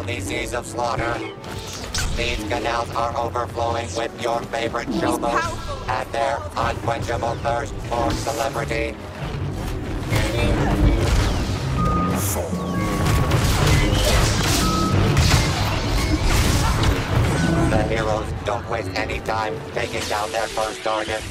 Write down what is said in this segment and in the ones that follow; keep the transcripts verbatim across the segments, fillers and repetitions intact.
deadly seas of slaughter. These canals are overflowing with your favorite showboats and their unquenchable thirst for celebrity. The heroes don't waste any time taking down their first target.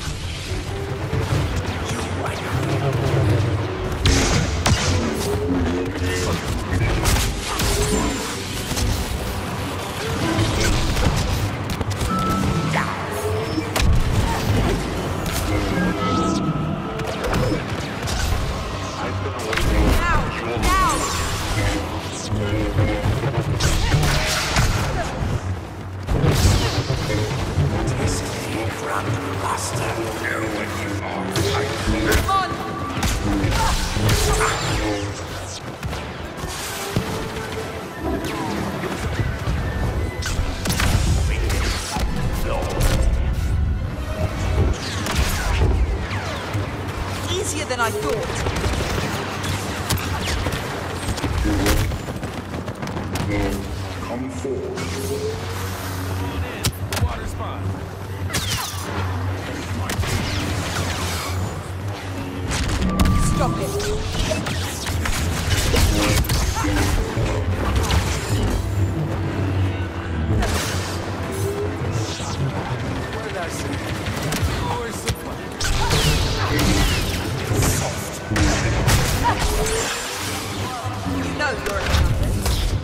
Easier than I thought. Come forward. Water's fine. Stop it. What did I say? Always so funny. You know you're a coward.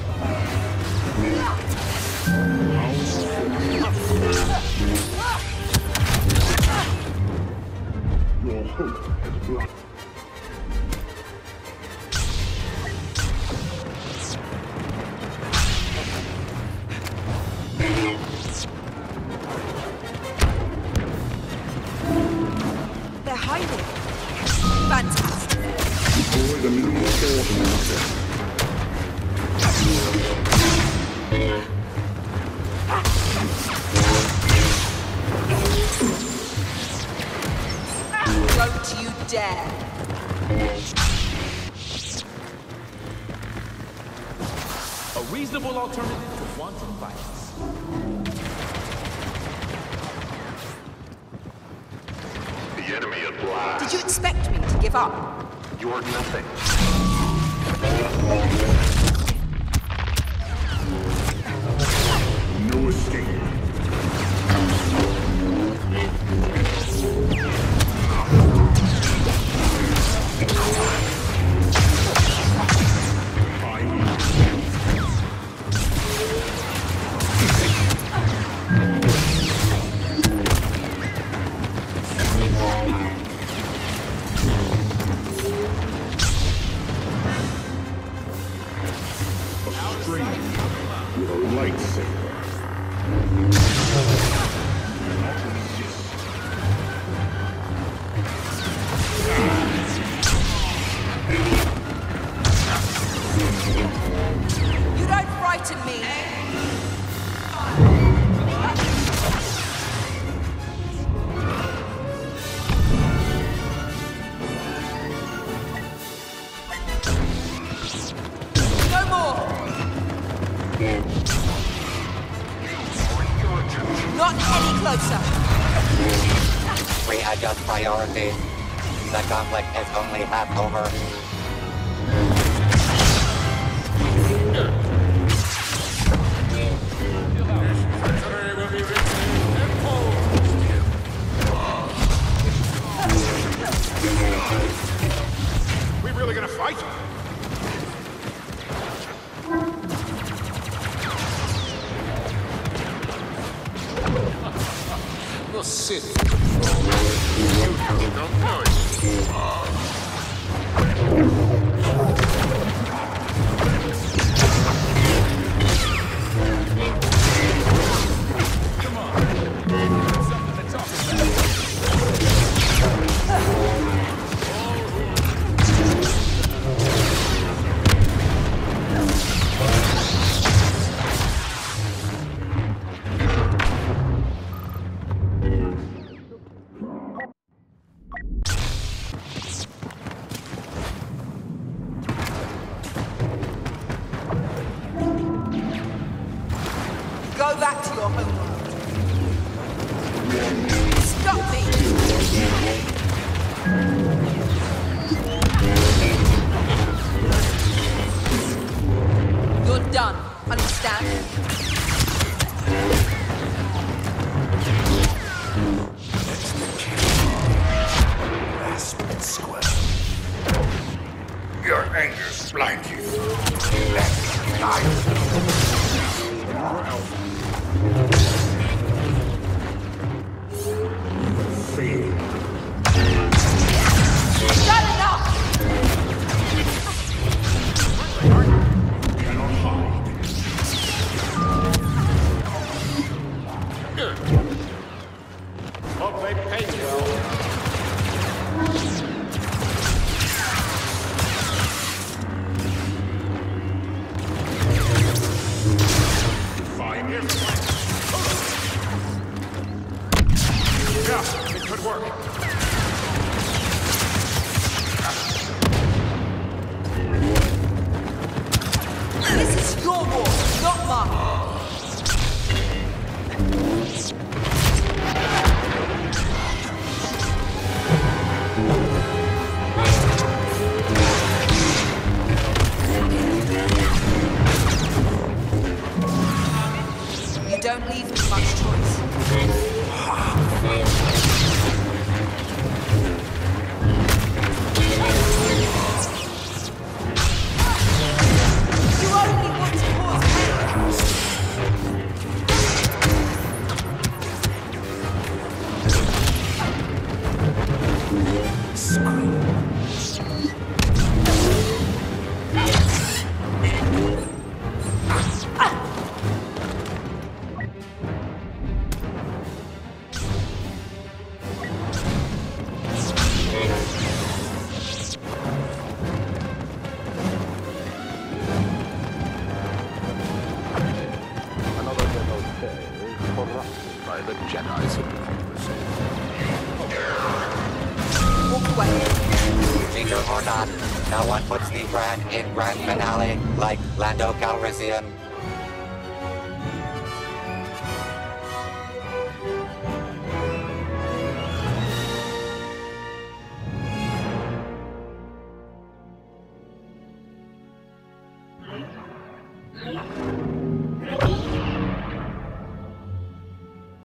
Your hope has blood. They're hiding. Fantastic. Destroy the middle force. Don't you dare. A reasonable alternative to wanton violence. The enemy at last. Did you expect me to give up? You're nothing. No escape. With a lightsaber. You don't frighten me. No more. Not any closer. Readjust priorities. The conflict is only half over. We really gonna fight? We'll sit. Don't know it. Come on. Something to talk about. they pay well. Fine, here's the plan. Yeah, it could work. This is your war, not mine. You don't leave me much choice. You only want to cause chaos. Another devotee corrupted by the Jedi's hypocrisy. Walk away. Cheater or not, no one puts the brand in grand finale like Lando Calrissian.